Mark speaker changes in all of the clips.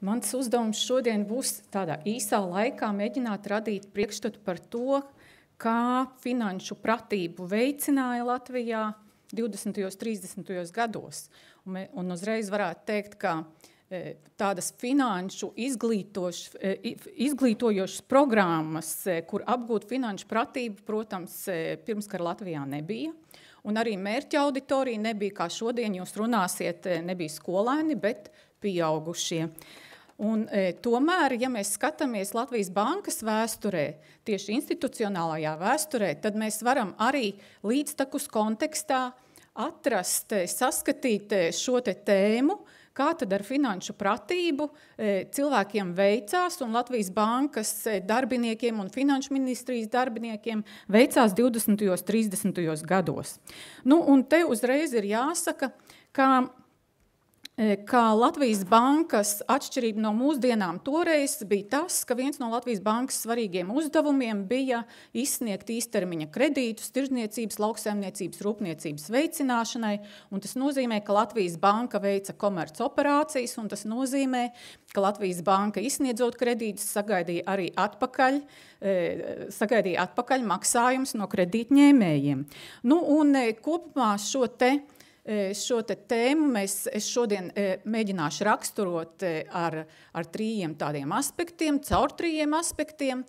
Speaker 1: Mans uzdevums šodien būs tādā īsā laikā mēģināt radīt priekšstatu par to, kā finanšu pratību veicināja Latvijā 20. un 30. gados. Un uzreiz varētu teikt, ka tādas finanšu izglītojošas programmas, kur apgūt finanšu pratību, protams, pirmskara Latvijā nebija. Un arī mērķa auditorija nebija, kā šodien jūs runāsiet, nebija skolēni, bet pieaugušie. Un tomēr, ja mēs skatāmies Latvijas bankas vēsturē, tieši institucionālajā vēsturē, tad mēs varam arī līdztekus kontekstā atrast, saskatīt šo tēmu, kā tad ar finanšu pratību cilvēkiem veicās un Latvijas bankas darbiniekiem un finanšu ministrijas darbiniekiem veicās 20. un 30. gados. Un te uzreiz ir jāsaka, ka Latvijas bankas atšķirība no mūsdienām toreiz bija tas, ka viens no Latvijas bankas svarīgiem uzdevumiem bija izsniegt īstermiņa kredītus tirdzniecības, lauksaimniecības, rūpniecības veicināšanai, un tas nozīmē, ka Latvijas banka veica komerc operācijas, un tas nozīmē, ka Latvijas banka izsniedzot kredītus sagaidīja arī atpakaļ maksājums no kredītņēmējiem. Un kopumā šo tēmu es šodien mēģināšu raksturot ar trījiem tādiem aspektiem, caur trījiem aspektiem,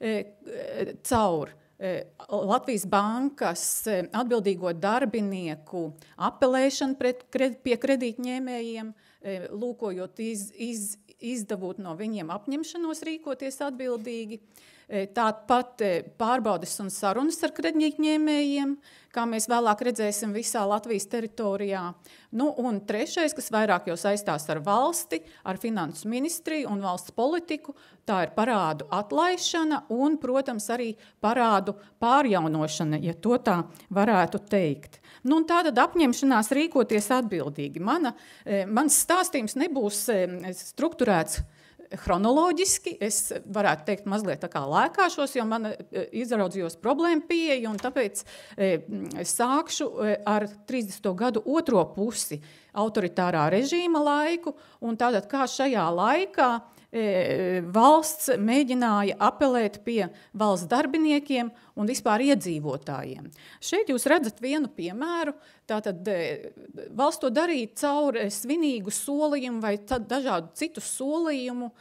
Speaker 1: caur Latvijas bankas atbildīgo darbinieku apelēšanu pie kredītņēmējiem, lūkojot izdevot no viņiem apņemšanos rīkoties atbildīgi, tāpat pārbaudes un sarunas ar kredītņēmējiem, kā mēs vēlāk redzēsim visā Latvijas teritorijā. Un trešais, kas vairāk jau saistās ar valsti, ar finansu ministriju un valsts politiku, tā ir parādu atlaišana un, protams, arī parādu pārjaunošana, ja to tā varētu teikt. Un tātad apņemšanās rīkoties atbildīgi. Mans stāstījums nebūs strukturēts chronoloģiski, es varētu teikt mazliet tā kā lēkāšos, jo man izraudzījos problēmu pieeja, un tāpēc sākšu ar 30. gadu otro pusi autoritārā režīma laiku, un tātad kā šajā laikā valsts mēģināja apelēt pie valsts darbiniekiem un vispār iedzīvotājiem. Šeit jūs redzat vienu piemēru, tātad valsts to darīja caur svinīgu solījumu vai dažādu citu solījumu,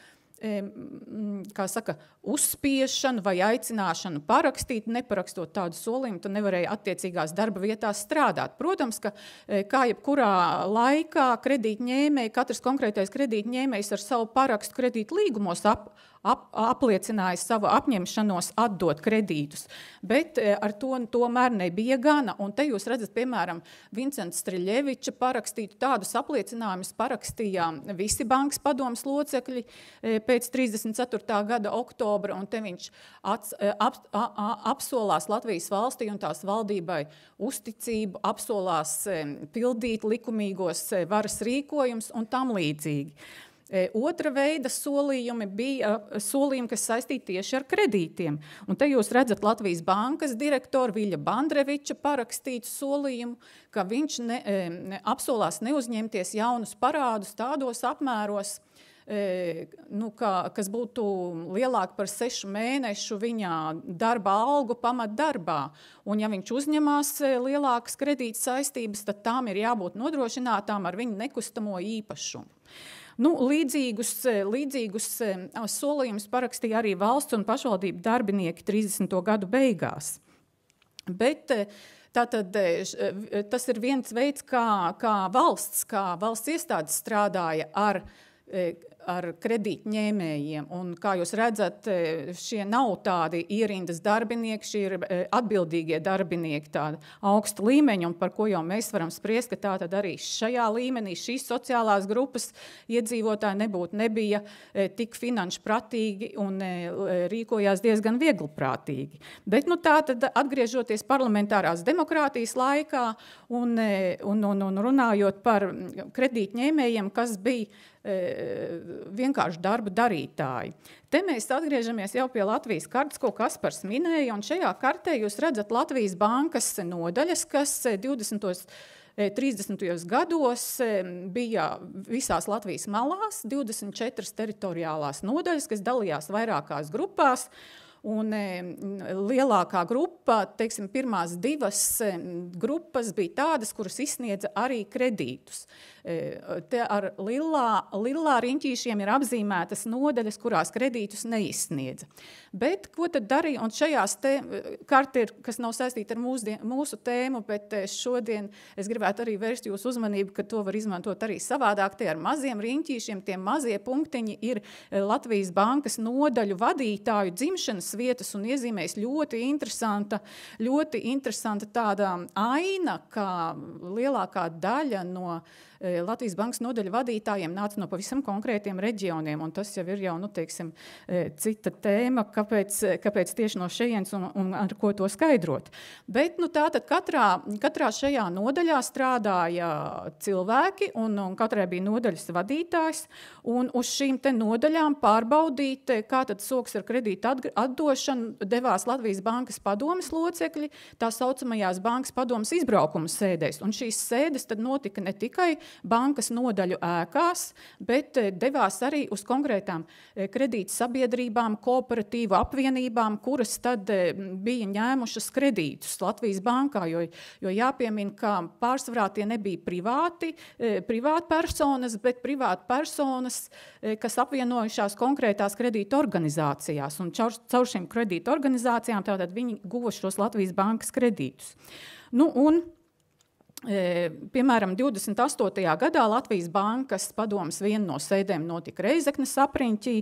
Speaker 1: kā saka, uzspiešanu vai aicināšanu parakstīt, neparakstot tādu solījumu, tu nevarēja attiecīgās darba vietās strādāt. Protams, ka kā jebkurā laikā kredītņēmēji, katrs konkrētais kredītņēmējs ar savu parakstu kredīt līgumos apliecināja savu apņemšanos atdot kredītus, bet ar to tomēr nebija gana. Un te jūs redzat, piemēram, Vincents Striļeviča parakstītu tādus apliecinājumus parakstīja visi bankas padomas locekļi pēc 34. gada oktobra, un te viņš apsolās Latvijas valstī un tās valdībai uzticību, apsolās pildīt likumīgos varas rīkojums un tam līdzīgi. Otra veida solījumi bija solījumi, kas saistīti tieši ar kredītiem. Un te jūs redzat Latvijas bankas direktoru Viļa Bandreviča parakstītu solījumu, ka viņš apsolās neuzņemties jaunus parādus tādos apmēros, kas būtu lielāk par 6 mēnešu viņa darba algu pamatdarbā. Un ja viņš uzņemās lielākas kredīta saistības, tad tām ir jābūt nodrošinātām ar viņu nekustamo īpašumu. Līdzīgus solījumus parakstīja arī valsts un pašvaldību darbinieki 30. gadu beigās. Bet tātad tas ir viens veids, kā valsts iestādes strādāja ar kredītņēmējiem. Un, kā jūs redzat, šie nav tādi ierindas darbinieki, šie ir atbildīgie darbinieki, tāda augsta līmeņa, un par ko jau mēs varam spriest, ka tā tad arī šajā līmenī šīs sociālās grupas iedzīvotāji nebija tik finanšu pratīgi un rīkojās diezgan viegliprātīgi. Bet tā tad atgriežoties parlamentārās demokrātijas laikā un runājot par kredītņēmējiem, kas bija vienkārši darba darītāji. Te mēs atgriežamies jau pie Latvijas kartes, ko Kaspars minēja, un šajā kartē jūs redzat Latvijas bankas nodaļas, kas 20. 30. gados bija visās Latvijas malās 24 teritoriālās nodaļas, kas dalījās vairākās grupās. Un lielākā grupa, teiksim, pirmās 2 grupas bija tādas, kuras izsniedza arī kredītus. Te ar lilā riņķīšiem ir apzīmētas nodaļas, kurās kredītus neizsniedza. Bet ko tad darīja? Un šajās karti ir, kas nav saistīta ar mūsu tēmu, bet šodien es gribētu arī vērst jūsu uzmanību, ka to var izmantot arī savādāk. Te ar maziem riņķīšiem, tie mazie punktiņi ir Latvijas bankas nodaļu vadītāju dzimšanas vietas un iezīmēs ļoti interesanta tāda aina, kā lielākā daļa no Latvijas bankas nodaļu vadītājiem nāca no pavisam konkrētiem reģioniem, un tas jau ir jau, teiksim, cita tēma, kāpēc tieši no šejienes un ar ko to skaidrot. Bet, tātad katrā šajā nodaļā strādāja cilvēki, un katrai bija nodaļas vadītājs, un uz šīm te nodaļām pārbaudīt, kā tad soks ar kredītu atdošanu devās Latvijas bankas padomes locekļi, tā saucamajās bankas padomes izbraukuma sēdēs, un šīs sēdes tad notika ne tikai bankas nodaļu ēkās, bet devās arī uz konkrētām kredīta sabiedrībām, kooperatīvu apvienībām, kuras tad bija ņēmušas kredītus Latvijas bankā, jo jāpiemina, ka pārsvarā tie nebija privāti personas, bet privāti personas, kas apvienojušās konkrētās kredīta organizācijās, un caur šīm kredīta organizācijām tātad viņi guva šos Latvijas bankas kredītus. Piemēram, 28. gadā Latvijas bankas padomes viena no sēdēm notika Reizeknes apriņķī,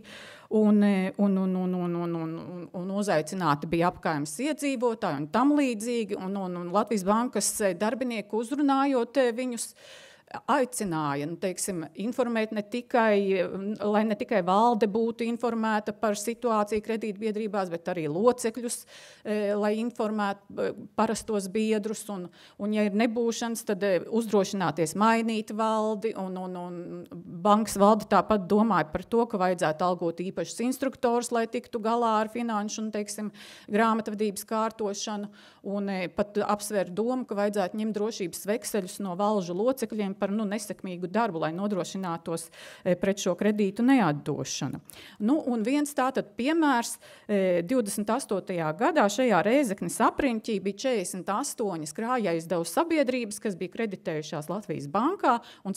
Speaker 1: un uzaicināti bija apkaimes iedzīvotāji un tam līdzīgi, un Latvijas bankas darbinieki uzrunājot viņus aicināja, informēt lai ne tikai valde būtu informēta par situāciju kredītbiedrībās, bet arī locekļus, lai informētu parastos biedrus, un ja ir nebūšanas, tad uzdrošināties mainīt valdi, un bankas valde tāpat domāja par to, ka vajadzētu algot īpašus instruktors, lai tiktu galā ar finanšu un, grāmatvedības kārtošanu, un pat apsver domu, ka vajadzētu ņemt drošības vekseļus no valžu locekļiem par nesekmīgu darbu, lai nodrošinātos pret šo kredītu neatdošanu. Un viens tātad piemērs 28. gadā šajā Reizeknes apriņķī bija 48 krājaizdevuma sabiedrības, kas bija kreditējušās Latvijas bankā, un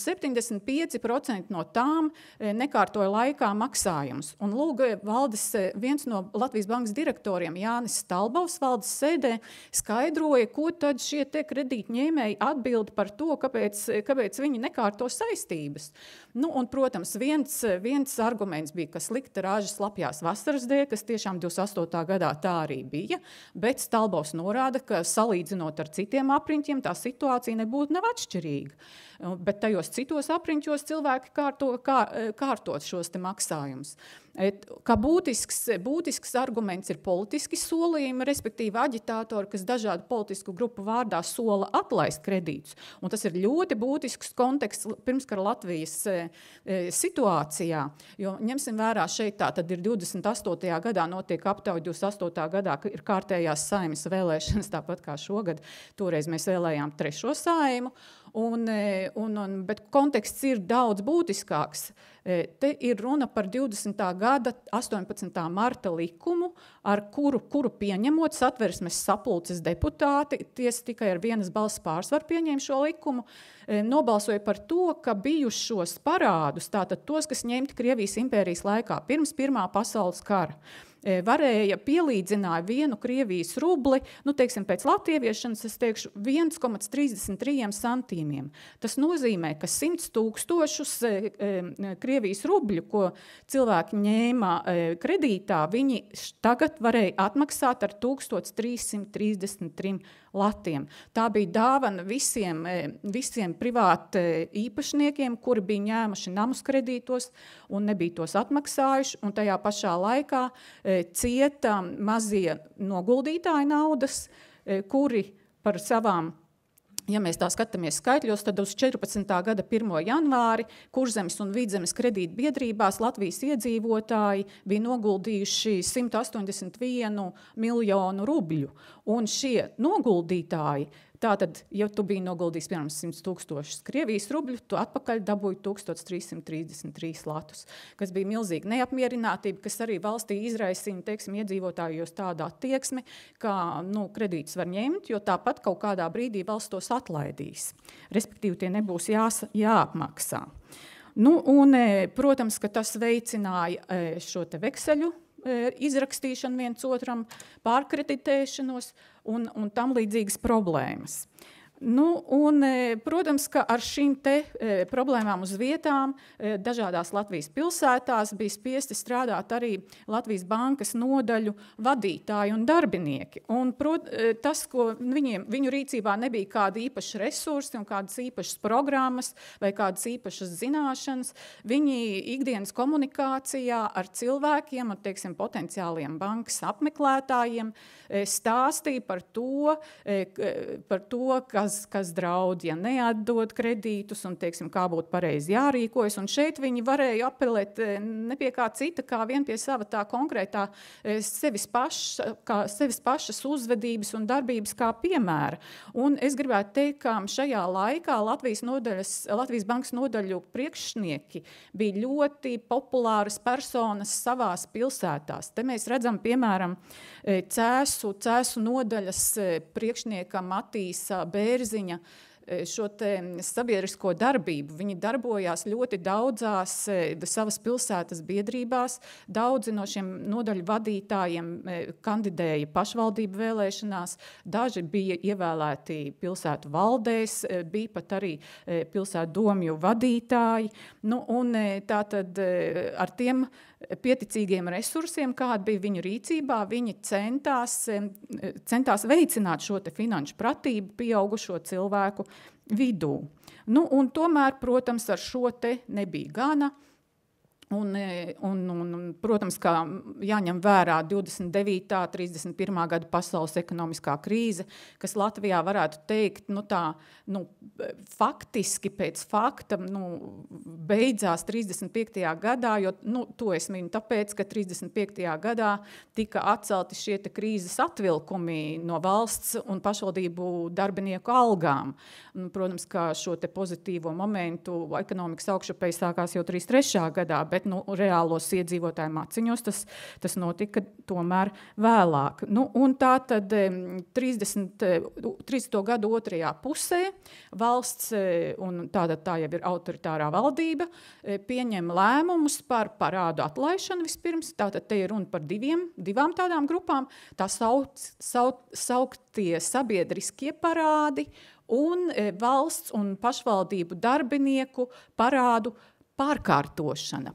Speaker 1: 75% no tām nekārtoja laikā maksājumus. Un lūk, viens no Latvijas bankas direktoriem, Jānis Stalbovs, valdes sēdē skaidroja, ko tad šie te kredītņēmēji atbild par to, kāpēc viņi nekārto saistības. Un, protams, viens arguments bija, ka slikta raža slapjās vasaras dēļ, kas tiešām 28. gadā tā arī bija, bet Stalbovs norāda, ka salīdzinot ar citiem apriņķiem, tā situācija nebūtu nav atšķirīga. Bet tajos citos apriņķos cilvēki kārtot šos te maksājumus. Kā būtisks arguments ir politiski solījumi, respektīvi aģitātori, kas dažādu politisku grupu vārdā sola atlaist kredītus. Un tas ir ļoti būtisks konteksts pirmskara Latvijas situācijā, jo ņemsim vērā šeit tā, tad ir 28. gadā notiek aptauja, 28. gadā ir kārtējās Saeimas vēlēšanas, tāpat kā šogad, toreiz mēs vēlējām 3. Saeimu, bet konteksts ir daudz būtiskāks. Te ir runa par 20. gada 18. marta likumu, ar kuru pieņemot Satversmes sapulces deputāti, tiesa tikai ar vienas balss pārsvaru pieņēma šo likumu, nobalsoja par to, ka bijušos parādus, tātad tos, kas ņemti Krievijas impērijas laikā pirms Pirmā pasaules kara, varēja pielīdzināja vienu Krievijas rubli, pēc latviešanas es teikšu 1,33 centīmiem. Tas nozīmē, ka 100 000 Krievijas rubļu, ko cilvēki ņēma kredītā, viņi tagad varēja atmaksāt ar 1333 latiem. Tā bija dāvana visiem privāti īpašniekiem, kuri bija ņēmuši namus kredītos un nebija tos atmaksājuši, un tajā pašā laikā cieta mazie noguldītāji naudas, kuri par savām, ja mēs tā skatāmies skaitļos, tad uz 14. gada 1. janvāri Kurzemes un Vidzemes kredītbiedrībās Latvijas iedzīvotāji bija noguldījuši 181 miljonu rubļu, un šie noguldītāji Tātad, ja tu biji noguldījis, piemēram, 100 000 Krievijas rubļu, tu atpakaļ dabūji 1333 latus, kas bija milzīga neapmierinātība, kas arī valstī izraisīja, teiksim, iedzīvotājos tādu attieksmi, kā kredītus var ņemt, jo tāpat kaut kādā brīdī valsts tos atlaidīs. Respektīvi, tie nebūs jāapmaksā. Un, protams, ka tas veicināja šo te vekseļu izrakstīšanu viens otram, pārkreditēšanos un tam līdzīgas problēmas. Un, protams, ka ar šīm te problēmām uz vietām dažādās Latvijas pilsētās bija spiesti strādāt arī Latvijas bankas nodaļu vadītāji un darbinieki. Un, tas, ko viņu rīcībā nebija kādi īpaši resursi un kādas īpašas programmas vai kādas īpašas zināšanas, viņi ikdienas komunikācijā ar cilvēkiem un, teiksim, potenciāliem bankas apmeklētājiem stāstīja par to, kas draud, ja neatdod kredītus un, teiksim, kā būtu pareizi jārīkojas. Un šeit viņi varēja apelēt ne pie kā cita, kā vien pie sava tā konkrētā sevis pašas uzvedības un darbības kā piemēra. Un es gribētu teikt, ka šajā laikā Latvijas bankas nodaļu priekšnieki bija ļoti populāras personas savās pilsētās. Te mēs redzam, piemēram, Cēsu nodaļas priekšnieka Matīsa Bērziņa šo te sabiedrisko darbību. Viņi darbojās ļoti daudzās savas pilsētas biedrībās. Daudzi no šiem nodaļu vadītājiem kandidēja pašvaldību vēlēšanās, daži bija ievēlēti pilsētu valdēs, bija pat arī pilsētu domju vadītāji. Un tātad ar tiem pieticīgiem resursiem, kādi bija viņu rīcībā, viņi centās veicināt šo te finanšu pratību pieaugušo cilvēku vidū. Un tomēr, protams, ar šo te nebija gana. Un, protams, kā jāņem vērā 29. 31. gada pasaules ekonomiskā krīze, kas Latvijā varētu teikt, faktiski pēc fakta beidzās 35. gadā, jo to es minu tāpēc, ka 35. gadā tika atcelti šie te krīzes atvilkumi no valsts un pašvaldību darbinieku algām. Protams, ka šo te pozitīvo momentu ekonomikas augšupēji sākās jau 33. gadā, bet reālos iedzīvotāju maciņos tas notika tomēr vēlāk. Un tā tad 30. gadu otrajā pusē valsts, un tā jau ir autoritārā valdība, pieņem lēmumus par parādu atlaišanu vispirms. Tātad te ir runa par divām tādām grupām, tā sauktie sabiedriskie parādi un valsts un pašvaldību darbinieku parādu pārkārtošana.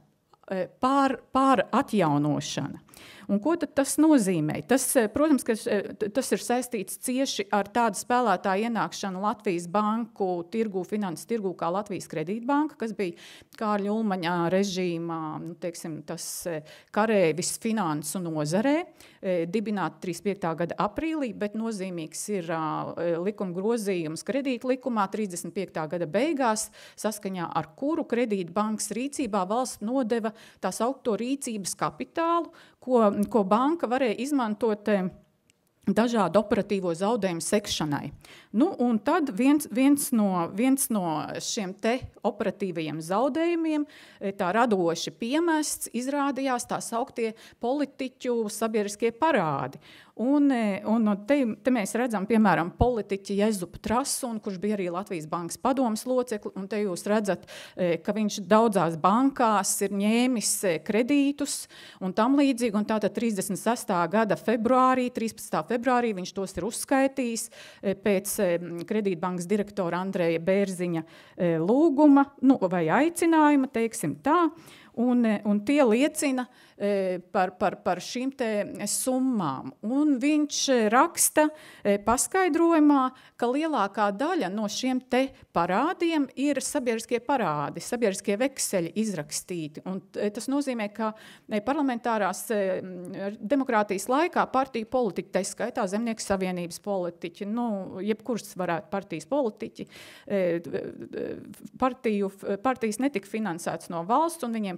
Speaker 1: Pāratjaunošana. Un ko tad tas nozīmē? Protams, ka tas ir saistīts cieši ar tādu spēlētāju ienākšanu Latvijas banku tirgū, finanses tirgū kā Latvijas kredītbanka, kas bija Kārļa Ulmaņa režīmā, tas karēvis finansu nozarē, dibināta 35. gada aprīlī, bet nozīmīgs ir likuma grozījums kredīta likumā 35. gada beigās, saskaņā ar kuru kredītbankas rīcībā valsts nodeva tā saukto rīcības kapitālu, ko banka varēja izmantot dažādu operatīvo zaudējumu sekšanai. Un tad viens no šiem te operatīvajiem zaudējumiem, tā radoši piemests, izrādījās tā sauktie politiķu sabiedriskie parādi. Un te mēs redzam, piemēram, politiķi Jezupu Trasunu, kurš bija arī Latvijas bankas padomes locekli, un te jūs redzat, ka viņš daudzās bankās ir ņēmis kredītus un tam līdzīgi, un tātad 36. gada februārī, 13. februārī viņš tos ir uzskaitījis pēc kredītbankas direktora Andreja Bērziņa lūguma, vai aicinājuma, teiksim tā, un tie liecina par šīm te summām. Un viņš raksta paskaidrojumā, ka lielākā daļa no šiem te parādiem ir sabiedriskie parādi, sabiedriskie vekseļi izrakstīti. Un tas nozīmē, ka parlamentārās demokrātijas laikā partiju politiķi, tā skaitā Zemnieku savienības politiķi, jebkurš varētu partijas politiķi, partijas netika finansēts no valsts, un viņiem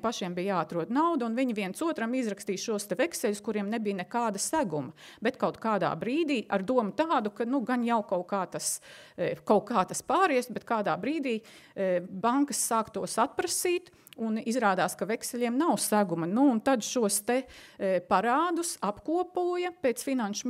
Speaker 1: pašiem bija jāatrod nauda, un viņi viens otram izrakstīja šos te vekseļus, kuriem nebija nekāda seguma. Bet kaut kādā brīdī ar domu tādu, ka gan jau kaut kā tas pāries, bet kādā brīdī bankas sāk tos atprasīt, un izrādās, ka vekseļiem nav seguma. Un tad šos te parādus apkopoja pēc finanšu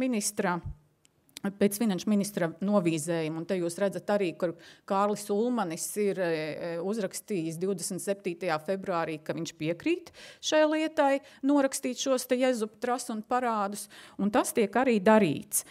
Speaker 1: ministra novīzējuma, un te jūs redzat arī, kur Kārlis Ulmanis ir uzrakstījis 27. februārī, ka viņš piekrīt šai lietai norakstīt šos te Jezup Trust un parādus, un tas tiek arī darīts.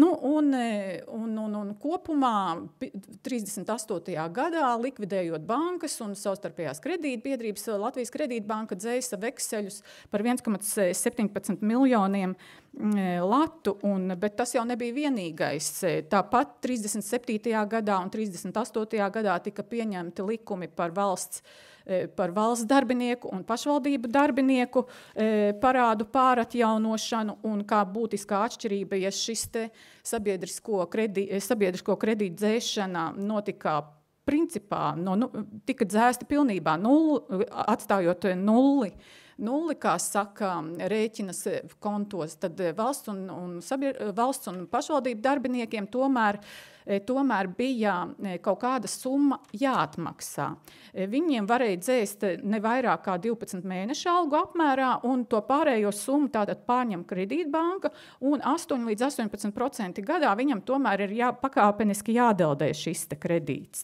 Speaker 1: Un kopumā 38. gadā likvidējot bankas un savstarpējās kredītbiedrības, Latvijas kredītbanka dzēsa vekseļus par 1,17 miljoniem latu, bet tas jau nebija vienīgais. Tāpat 37. gadā un 38. gadā tika pieņemti likumi par valsts darbinieku un pašvaldību darbinieku parādu pāratjaunošanu, un kā būtiskā atšķirība, ja šis te sabiedrisko kredītu dzēšana notika principā, tika dzēsta pilnībā atstājot nulli, kā saka, rēķinas kontos, tad valsts un pašvaldību darbiniekiem tomēr bija kaut kāda summa jāatmaksā. Viņiem varēja dzēst ne vairāk kā 12 mēnešu algu apmērā, un to pārējo summu tātad pārņem kredītbanka, un 8 līdz 18% gadā viņam tomēr ir pakāpeniski jādeldē šis te kredīts.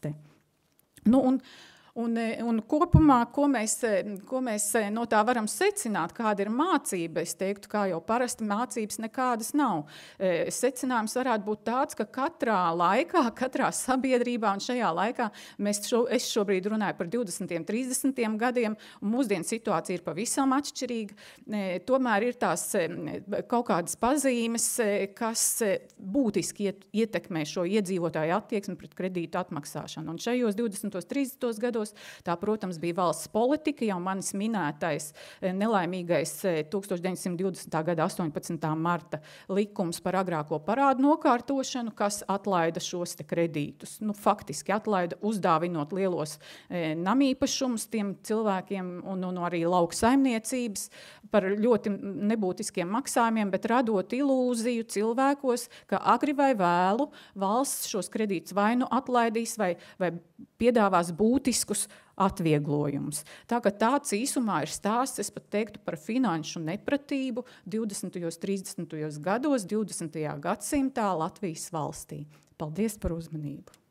Speaker 1: Un kopumā, ko mēs no tā varam secināt, kāda ir mācība, es teiktu, kā jau parasti mācības nekādas nav. Secinājums varētu būt tāds, ka katrā laikā, katrā sabiedrībā un šajā laikā, es šobrīd runāju par 20. 30. gadiem, un mūsdienu situācija ir pavisam atšķirīga. Tomēr ir tās kaut kādas pazīmes, kas būtiski ietekmē šo iedzīvotāju attieksmi pret kredītu atmaksāšanu. Un šajos 20. 30. gados tā, protams, bija valsts politika, jau manis minētais nelaimīgais 1920. gada 18. marta likums par agrāko parādu nokārtošanu, kas atlaida šos te kredītus. Faktiski atlaida uzdāvinot lielos namīpašumus tiem cilvēkiem un arī lauksaimniecības par ļoti nebūtiskiem maksājumiem, bet radot ilūziju cilvēkos, ka agri vai vēlu valsts šos kredītus vai atlaidīs vai piedāvās būtiskus atvieglojumus. Tā ka tāds īsumā ir stāsts, es pat teiktu, par finanšu nepratību 20. 30. gados, 20. gadsimtā Latvijas valstī. Paldies par uzmanību!